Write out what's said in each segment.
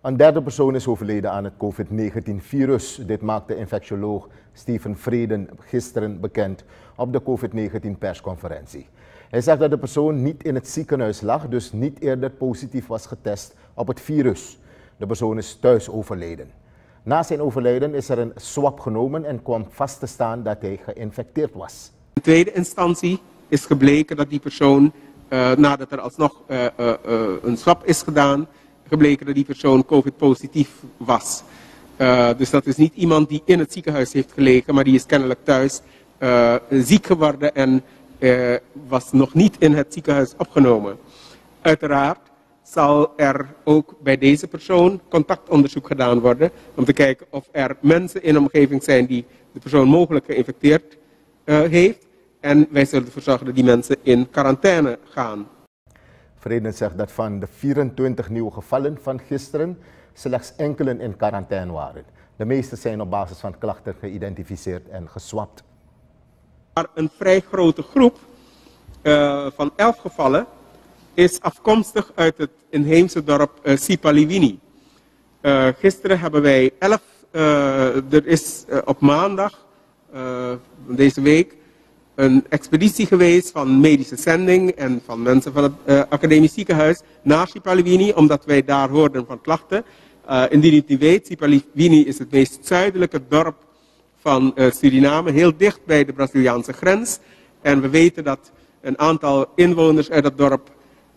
Een derde persoon is overleden aan het COVID-19-virus. Dit maakte infectioloog Steven Vreden gisteren bekend op de COVID-19-persconferentie. Hij zegt dat de persoon niet in het ziekenhuis lag, dus niet eerder positief was getest op het virus. De persoon is thuis overleden. Na zijn overlijden is er een swab genomen en kwam vast te staan dat hij geïnfecteerd was. In tweede instantie is gebleken dat die persoon, nadat er alsnog een swab is gedaan, gebleken dat die persoon COVID-positief was. Dus dat is niet iemand die in het ziekenhuis heeft gelegen, maar die is kennelijk thuis ziek geworden en was nog niet in het ziekenhuis opgenomen. Uiteraard zal er ook bij deze persoon contactonderzoek gedaan worden om te kijken of er mensen in de omgeving zijn die de persoon mogelijk geïnfecteerd heeft. En wij zullen ervoor zorgen dat die mensen in quarantaine gaan. Vreden zegt dat van de 24 nieuwe gevallen van gisteren slechts enkelen in quarantaine waren. De meeste zijn op basis van klachten geïdentificeerd en geswapt. Maar een vrij grote groep van 11 gevallen is afkomstig uit het inheemse dorp Sipaliwini. Gisteren hebben wij 11, er is op maandag deze week een expeditie geweest van medische zending en van mensen van het academisch ziekenhuis naar Sipaliwini, omdat wij daar hoorden van klachten. Indien u het niet weet, Sipaliwini is het meest zuidelijke dorp van Suriname, heel dicht bij de Braziliaanse grens. En we weten dat een aantal inwoners uit dat dorp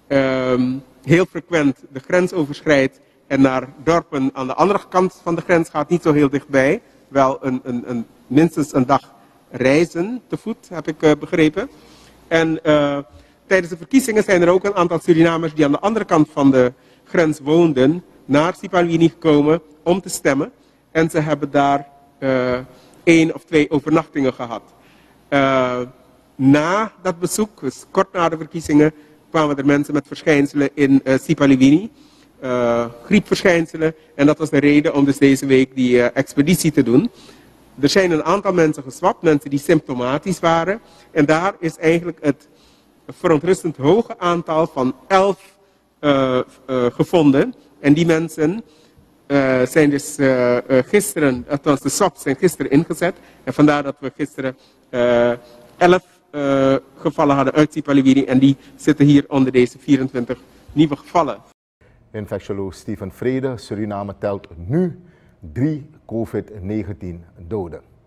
heel frequent de grens overschrijdt en naar dorpen aan de andere kant van de grens gaat, niet zo heel dichtbij. Wel minstens een dag reizen te voet, heb ik begrepen. En tijdens de verkiezingen zijn er ook een aantal Surinamers die aan de andere kant van de grens woonden, naar Sipaliwini gekomen om te stemmen. En ze hebben daar 1 of 2 overnachtingen gehad. Na dat bezoek, dus kort na de verkiezingen, kwamen er mensen met verschijnselen in Sipaliwini. Griepverschijnselen. En dat was de reden om dus deze week die expeditie te doen. Er zijn een aantal mensen geswapt, mensen die symptomatisch waren. En daar is eigenlijk het verontrustend hoge aantal van 11 gevonden. En die mensen zijn dus gisteren, althans de swabs zijn gisteren ingezet. En vandaar dat we gisteren 11 gevallen hadden uit Sipaliwini. En die zitten hier onder deze 24 nieuwe gevallen. Infectioloog Steven Vreden, Suriname telt nu 3 COVID-19 doden.